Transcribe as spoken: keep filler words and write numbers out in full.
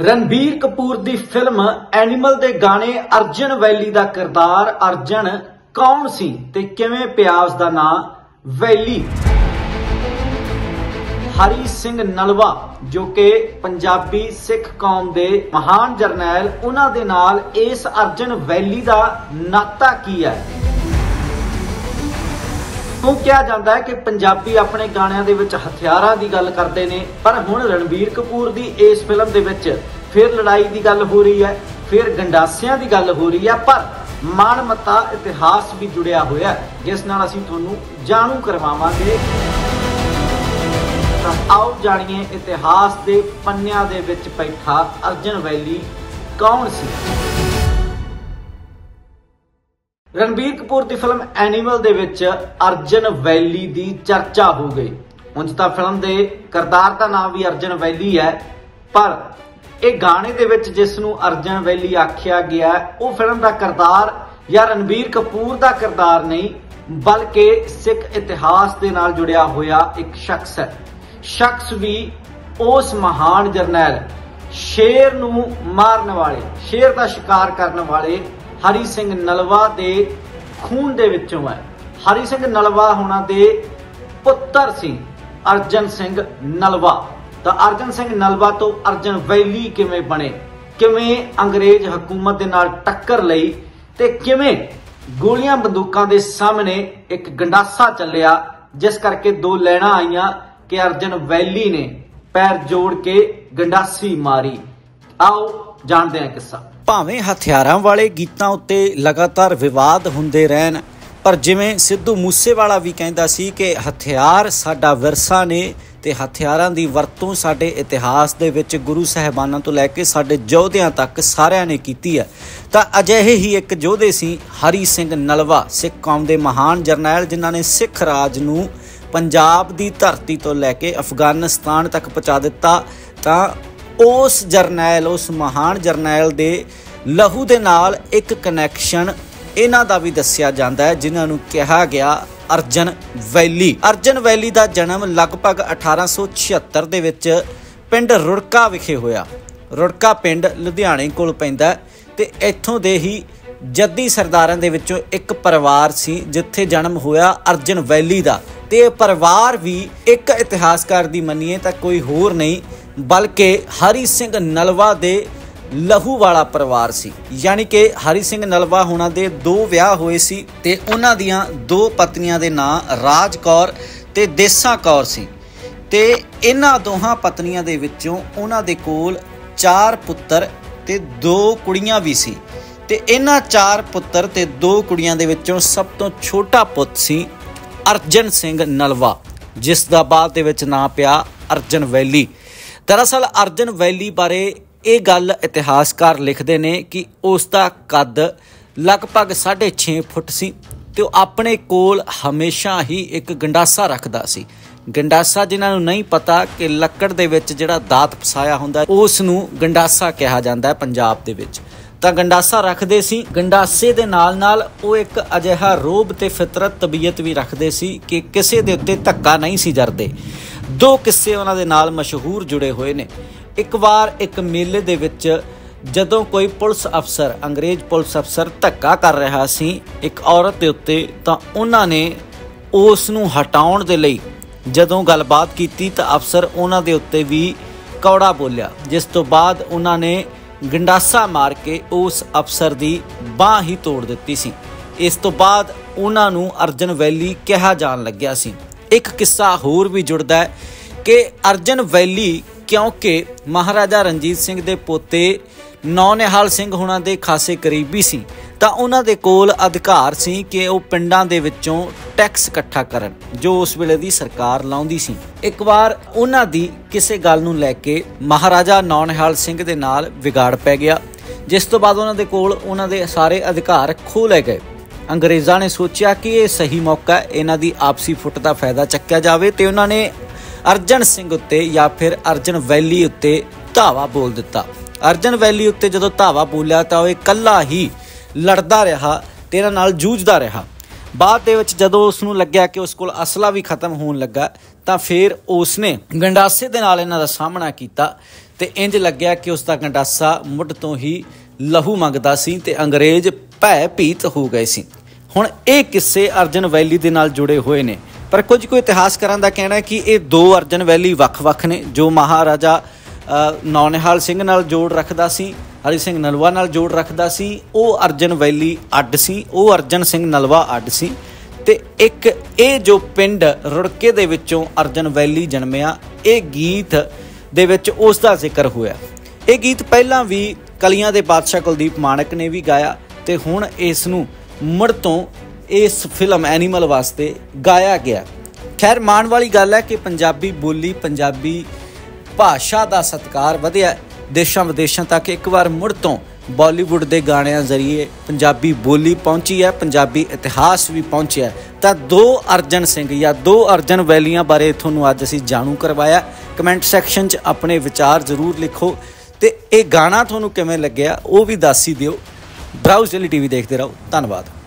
रणबीर कपूर की film animal के गाने अर्जन वैली का किरदार अर्जन कौन सी ते किवें पिया उसदा नाम वैली। हरी सिंह नलवा जो कि पंजाबी सिख कौम के महान जरनैल उन्हां दे नाल इस अर्जन वैली का नाता की है। तो कहा जाता है कि पंजाबी अपने गाणियां दे विच हथियारां दी गल करते हैं, पर हुण रणबीर कपूर की इस फिल्म दे विच फिर लड़ाई की गल हो रही है, फिर गंडासियां की गल हो रही है, पर मानमत्ता इतिहास भी जुड़िया होया है, जिस नाल असीं तुहानूं जाणू करवावांगे। तां आओ जाणीए इतिहास के पन्नियां दे विच बैठा अर्जन वैली कौन सी। रणबीर कपूर की फिल्म एनिमल दे विच अर्जन वैली की चर्चा हो गई। उंज तां फिल्म के किरदार का नाम भी अर्जन वैली है, पर एक गाने दे विच जिसनूं अर्जन वैली आख्या गया वो फिल्म का किरदार या रणबीर कपूर का किरदार नहीं, बल्कि सिख इतिहास के नाल जुड़िया होया एक शख्स है। शख्स भी उस महान जरनैल शेर नूं मारन वाले, शेर का शिकार करने वाले हरी सिंह नलवा दे खून दे विचों है। हरी सिंह नलवा होना दे पुत्र सी अर्जन सिंह नलवा। तो अर्जन सिंह नलवा तो अर्जन वैली किवें बने, किवें अंग्रेज हुकूमत दे नाल टक्कर लई ते किवें गोलियां बंदूकां दे सामने एक गंडासा चलिया, जिस करके दो लैना आईयां कि अर्जन वैली ने पैर जोड़ के गंडासी मारी। आओ जानते हैं किस्सा। भावें हथियारां वाले गीतां उत्ते लगातार विवाद हुंदे रहन, पर जिवें सिद्धू मूसेवाला भी कहंदा सी कि हथियार साडा विरसा ने ते हथियारां दी वरतों साडे इतिहास दे विच गुरु साहिबानां तो लैके साडे योधियां तक सारिਆਂ ने कीती है। तां अजिहे ही एक योधे सी हरी सिंह नलवा, सिख कौम दे महान जरनैल जिन्हां ने सिख राज नूं पंजाब दी धरती तो लैके अफगानिस्तान तक पहुंचा दिता। तां उस जरनैल, उस महान जरनैल दे लहू दे नाल एक कनैक्शन इन्हां दा भी दस्सिया जांदा है, जिन्हां नूं कहा गया अर्जन वैली। अर्जन वैली का जन्म लगभग अठारह सौ छिहत्तर दे विच पिंड रुड़का विखे होया। रुड़का पिंड लुधियाणे कोल पैंदा ते इत्थों दे ही जद्दी सरदारां दे विचों एक परिवार सी जिथे जन्म होया अर्जन वैली का। ते परिवार भी एक इतिहासकार दी मन्नीए तां कोई होर नहीं बल्कि हरी सिंह नलवा दे लहू वाला परिवार सी। यानी कि हरी सिंह नलवा होना दे दो विआह होए सी ते उन्हां दियां दो पत्नियां दे नाम राज कौर ते देसा कौर सी। ते इन्हां दोहां पत्नियां दे विचों उन्हां दे कोल चार पुत्तर ते दो कुड़ियां भी सी। ते इन्हां चार पुत्तर ते दो कुड़ियां दे विचों सब तो छोटा पुੱਤ सी अर्जन सिंह नलवा, जिस दा बाद दे विच नाम पिया अर्जन वैली। दरअसल अर्जन वैली बारे ये गल इतिहासकार लिखते हैं कि उसका कद लगभग साढ़े छे फुट सी ते अपने कोल हमेशा ही एक गंडासा रखता सी। गंडासा जिन्हों नहीं पता कि लकड़ दे विच जिहड़ा दात फसाया हुंदा उस नूं गंडासा कहा जाता है पंजाब दे विच। तां गंडासा रखते सी। गंडासे दे नाल नाल वो एक अजिहा रोब ते फितरत तबीयत भी रखते सी कि किसी दे उत्ते धक्का नहीं सी जरदे। दो किस्से उन्हां दे नाल मशहूर जुड़े हुए ने। एक बार एक मेले दे विच जदों कोई पुलिस अफसर, अंग्रेज पुलिस अफसर धक्का कर रहा सी एक औरत दे उत्ते, तां उन्हां ने उस नूं हटाउण दे लई जदों गलबात कीती तां अफसर उन्हां दे उत्ते भी कौड़ा बोलिया, जिस तो बाद उन्हां ने गंडासा मार के उस अफसर दी बांह ही तोड़ दित्ती सी। इस तो बाद उन्हां नूं अर्जन वैली कहा जाण लग्या सी। एक किस्सा होर भी जुड़दा है कि अर्जन वैली क्योंकि महाराजा रणजीत सिंह दे पोते नौनिहाल सिंह होना दे खासे करीबी सी, तां उन्हां दे कोल अधिकार सी कि वो पिंडां दे विचों टैक्स इकट्ठा करन जो उस वेले दी सरकार लाउंदी सी। एक बार उन्हां दी किसे गल नूं लैके महाराजा नौनिहाल सिंह दे नाल विगाड़ पै गया, जिस तो बाद उन्हां दे कोल उन्हां दे सारे अधिकार खो लै गए। अंग्रेज़ां ने सोचिया कि यह सही मौका है, इन्हां दी आपसी फुट दा फायदा चक्किया जावे ते उन्हां ने अर्जन सिंह उत्ते या फिर अर्जन वैली उत्ते धावा बोल दिता। अर्जन वैली उत्ते जदों धावा बोलिया तां वह कल्ला ही लड़दा रहा ते इन्हां नाल जूझदा रहा। बाद दे विच जदों उसनूं लग्गिया कि उस कोल असला भी खत्म होण लगा तां फिर उसने गंडासे दे नाल इन्हां दा सामना कीता ਤੇ ਇੰਜ ਲੱਗਿਆ ਕਿ ਉਸ ਦਾ ਗੰਡਾਸਾ ਮੁੱਢ ਤੋਂ ਹੀ ਲਹੂ ਮੰਗਦਾ ਸੀ ਤੇ ਅੰਗਰੇਜ਼ ਭੈ ਭੀਤ ਹੋ ਗਏ ਸੀ। ਹੁਣ ਇਹ ਕਿੱਸੇ ਅਰਜਨ ਵੈਲੀ ਦੇ ਨਾਲ ਜੁੜੇ ਹੋਏ ਨੇ, ਪਰ ਕੁਝ ਕੁ ਇਤਿਹਾਸਕਾਰਾਂ ਦਾ ਕਹਿਣਾ ਹੈ ਕਿ ਇਹ ਦੋ ਅਰਜਨ ਵੈਲੀ ਵੱਖ-ਵੱਖ ਨੇ। ਜੋ ਮਹਾਰਾਜਾ ਨੌਨਿਹਾਲ ਸਿੰਘ ਨਾਲ ਜੋੜ ਰੱਖਦਾ ਸੀ, ਹਰੀ ਸਿੰਘ ਨਲਵਾ ਨਾਲ ਜੋੜ ਰੱਖਦਾ ਸੀ, ਉਹ ਅਰਜਨ ਵੈਲੀ ਅੱਡ ਸੀ, ਉਹ ਅਰਜਨ ਸਿੰਘ ਨਲਵਾ ਅੱਡ ਸੀ। ਤੇ ਇੱਕ ਇਹ ਜੋ ਪਿੰਡ ਰੁੜਕੇ ਦੇ ਵਿੱਚੋਂ ਅਰਜਨ ਵੈਲੀ ਜਨਮਿਆ, ਇਹ ਗੀਤ ਦੇ ਵਿੱਚ ਉਸ ਦਾ ਜ਼ਿਕਰ ਹੋਇਆ। ਇਹ ਗੀਤ ਪਹਿਲਾਂ ਵੀ ਕਲੀਆਂ ਦੇ ਬਾਦਸ਼ਾਹ ਕੁਲਦੀਪ ਮਾਣਕ ਨੇ ਵੀ ਗਾਇਆ ਤੇ ਹੁਣ ਇਸ ਨੂੰ ਮੁੜ ਤੋਂ ਇਸ ਫਿਲਮ ਐਨੀਮਲ ਵਾਸਤੇ ਗਾਇਆ ਗਿਆ। ਖੈਰ ਮਾਣ ਵਾਲੀ ਗੱਲ ਹੈ ਕਿ ਪੰਜਾਬੀ ਬੋਲੀ, ਪੰਜਾਬੀ ਭਾਸ਼ਾ ਦਾ ਸਤਿਕਾਰ ਵਧਿਆ ਦੇਸ਼ਾਂ ਵਿਦੇਸ਼ਾਂ ਤੱਕ। ਇੱਕ ਵਾਰ ਮੁੜ ਤੋਂ ਬਾਲੀਵੁੱਡ ਦੇ ਗਾਣਿਆਂ ਜ਼ਰੀਏ ਪੰਜਾਬੀ ਬੋਲੀ ਪਹੁੰਚੀ ਹੈ, ਪੰਜਾਬੀ ਇਤਿਹਾਸ ਵੀ ਪਹੁੰਚਿਆ। ਤਾਂ ਦੋ ਅਰਜਨ ਸਿੰਘ ਜਾਂ ਦੋ ਅਰਜਨ ਵੈਲੀਆਂ ਬਾਰੇ ਤੁਹਾਨੂੰ ਅੱਜ ਅਸੀਂ ਜਾਣੂ ਕਰਵਾਇਆ। ਕਮੈਂਟ ਸੈਕਸ਼ਨ 'ਚ ਆਪਣੇ ਵਿਚਾਰ ਜ਼ਰੂਰ ਲਿਖੋ ਤੇ ਇਹ ਗਾਣਾ ਤੁਹਾਨੂੰ ਕਿਵੇਂ ਲੱਗਿਆ ਉਹ ਵੀ ਦੱਸ ਹੀ ਦਿਓ। ਬਰਾਊਜ਼ ਡੇਲੀ ਟੀਵੀ ਦੇਖਦੇ ਰਹੋ। ਧੰਨਵਾਦ।